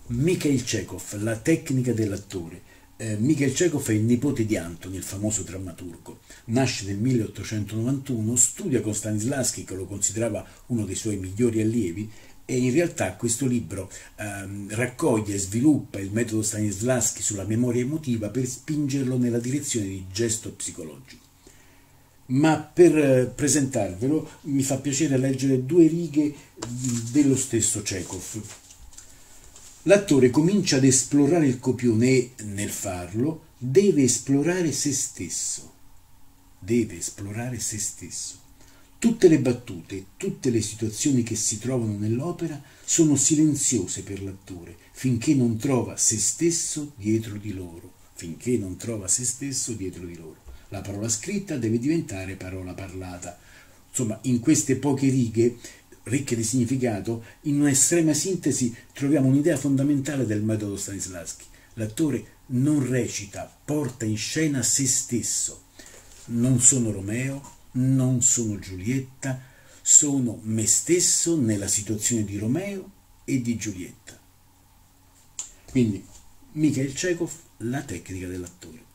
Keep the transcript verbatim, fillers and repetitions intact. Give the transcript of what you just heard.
Mikhail Chekhov, la tecnica dell'attore. Eh, Mikhail Chekhov è il nipote di Anton, il famoso drammaturgo. Nasce nel milleottocentonovantuno, studia con Stanislavski, che lo considerava uno dei suoi migliori allievi, e in realtà questo libro ehm, raccoglie e sviluppa il metodo Stanislavski sulla memoria emotiva per spingerlo nella direzione di gesto psicologico. Ma per eh, presentarvelo mi fa piacere leggere due righe dello stesso Chekhov. L'attore comincia ad esplorare il copione e, nel farlo, deve esplorare se stesso. Deve esplorare se stesso. Tutte le battute, tutte le situazioni che si trovano nell'opera sono silenziose per l'attore, finché non trova se stesso dietro di loro. Finché non trova se stesso dietro di loro. La parola scritta deve diventare parola parlata. Insomma, in queste poche righe ricche di significato, in un'estrema sintesi troviamo un'idea fondamentale del metodo Stanislavski. L'attore non recita, porta in scena se stesso. Non sono Romeo, non sono Giulietta, sono me stesso nella situazione di Romeo e di Giulietta. Quindi, Mikhail Chekhov, la tecnica dell'attore.